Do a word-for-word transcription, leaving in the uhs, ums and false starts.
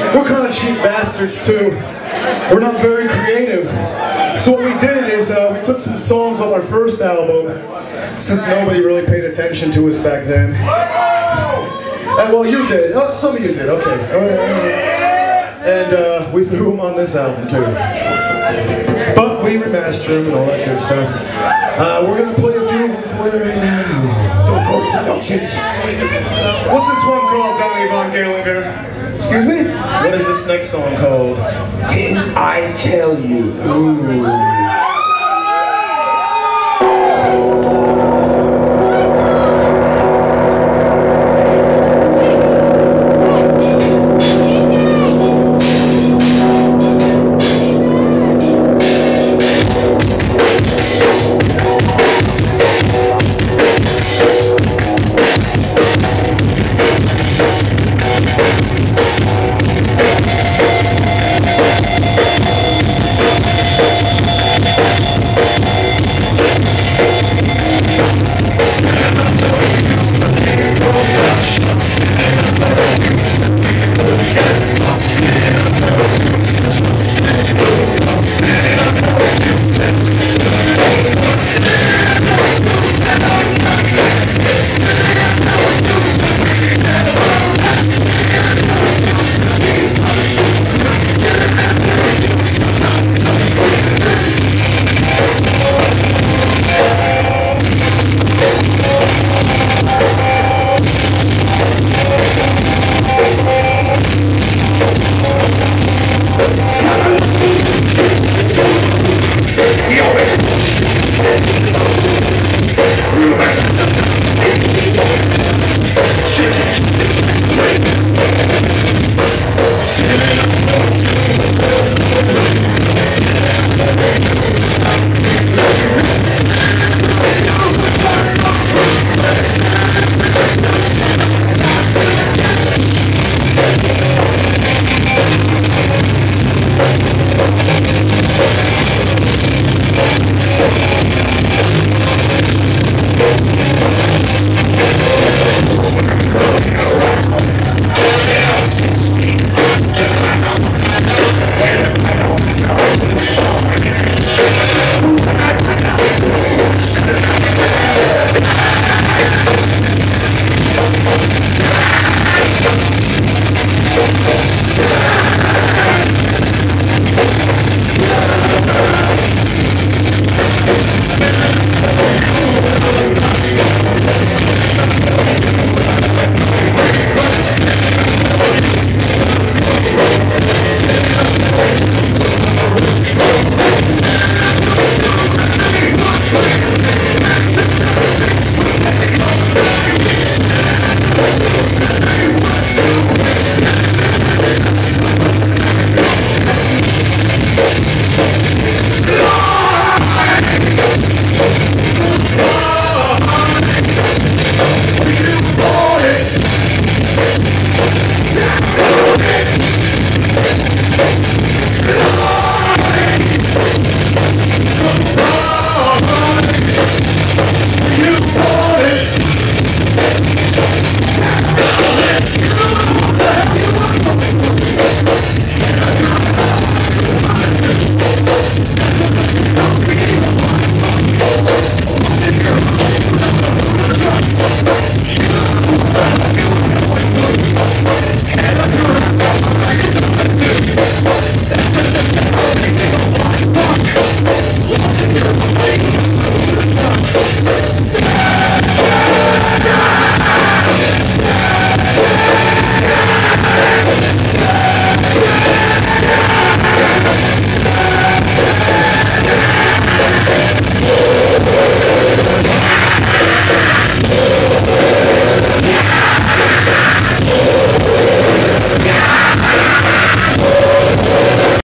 We're kind of cheap bastards too. We're not very creative. So what we did is uh, we took some songs on our first album, since nobody really paid attention to us back then. And well, you did. Oh, some of you did. Okay. And uh, we threw them on this album too. But we remastered them and all that good stuff. Uh, we're gonna play a few of them for you right now. Don't Ghost Productions. What's this one called, Donnie Von Gallagher? Excuse me? What is this next song called? Didn't I Tell You? Ooh.